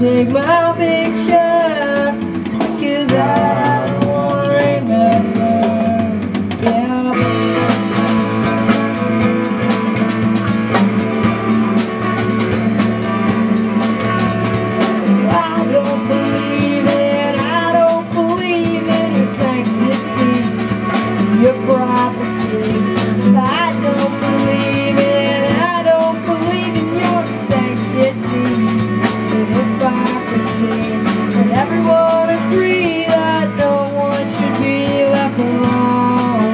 take my picture, 'cause I don't wanna remember. Yeah. I don't believe it, I don't believe in your sanctity, your prophecy. I don't believe it, I don't believe in your sanctity, your hypocrisy. And everyone agree that no one should be left alone.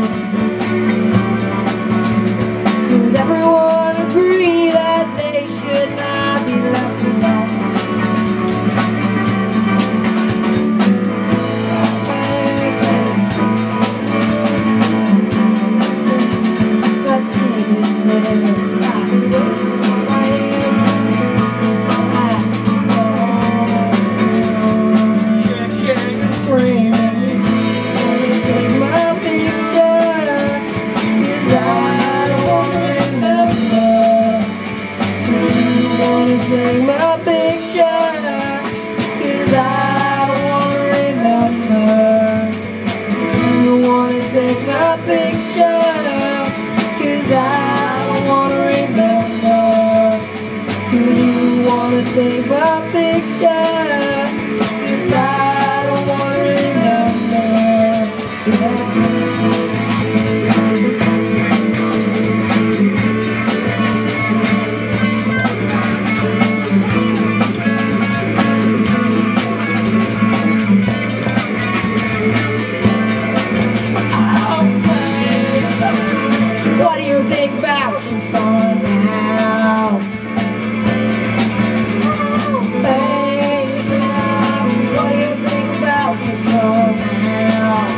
And everyone agree that they should not be left alone. Take my picture, 'cause I don't wanna remember. You wanna take my picture, 'cause I don't wanna remember. You wanna take my picture, 'cause I don't wanna remember. Yeah. Think about your son now. Hey, what do you think about your son now?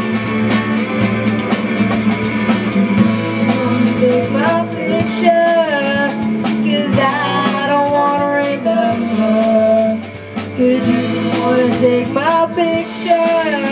Take my picture, 'cause I don't wanna remember. 'Cause you wanna take my picture,